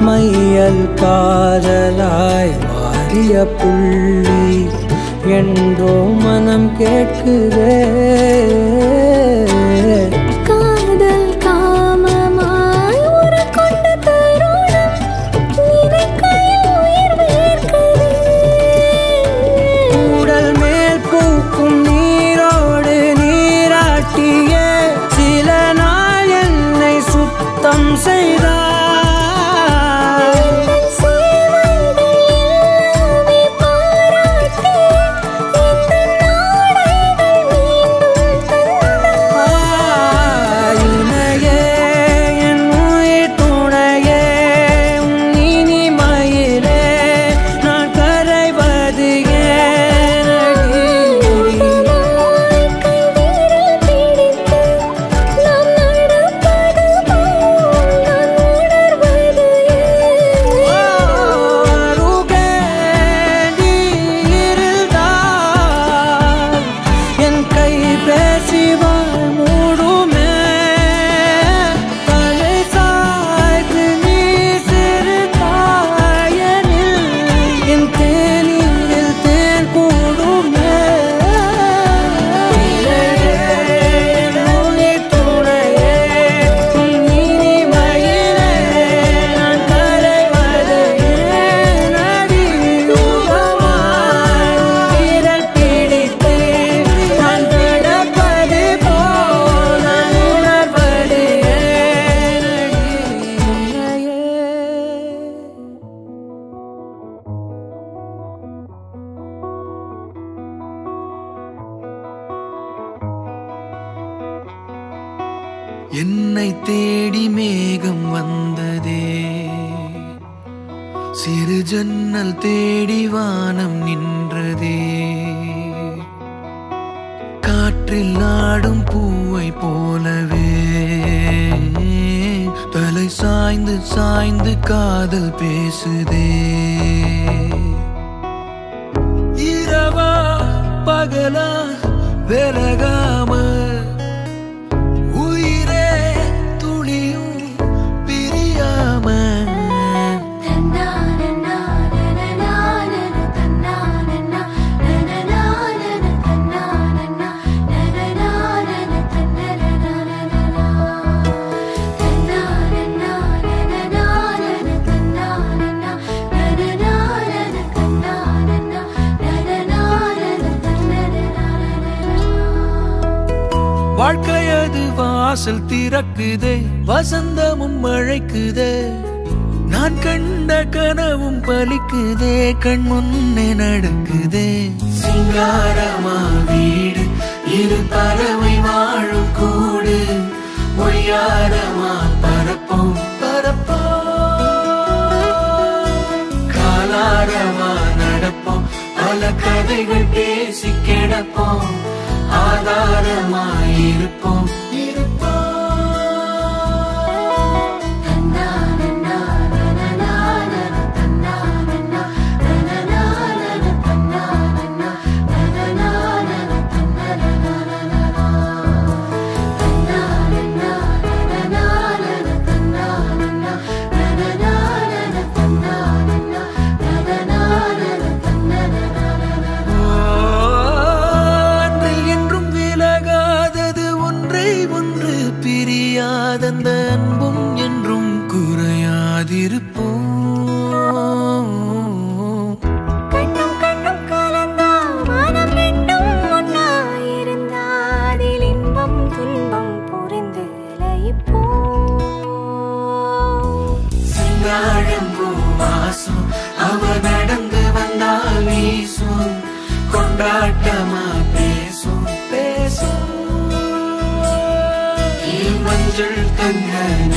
மையல் காதலாய் மாறிய புள்ளி என்றோ மனம் கேட்குதே. காதல் காமமாய் ஒரு கொண்ட தருணம் நினைக்கையில் உயிர் வேர்க்குதே. உடல் மேல் பூக்கும் நீரோடு நீராட்டிய சில நாள் என்னை சுத்தம் செய்தார். என்னை தேடி மேகம் வந்ததே, சிறு ஜன்னல் தேடி வானம் நின்றதே. காற்றில் ஆடும் பூவை போலவே தலை சாய்ந்து சாய்ந்து காதல் பேசுதே. இரவா பகலா விலகாம வாழ்க்கையது வாசல் திறக்குதே, வசந்தமும் அழைக்குதே. நான் கண்ட கனவும் பலிக்குதே, கண் முன்னே நடக்குதே. சிங்காரமா வீடு, இரு பறவை வாழும் கூடு. ஒய்யாரமா பரப்போம் பரப்போம், காலாரமா நடப்போம். பல கதைகள் பேசி கிடப்போம், ஆதாரமாயிருப்போம் இருப்போம். அந்த அன்பும் என்றும் குறையாதிருப்போம். கண்ணும் கண்ணும் கலந்தா மனம் ரெண்டும் ஒன்னாயிருந்தா அதில் இன்பம் துன்பம் புரிந்து லயிப்போம். சிங்காழம் பூ வாசம் அவ நடந்து வந்தால் வீசும், கொண்டாட்டமா பேசும் பேசும். மஞ்சள் தங்க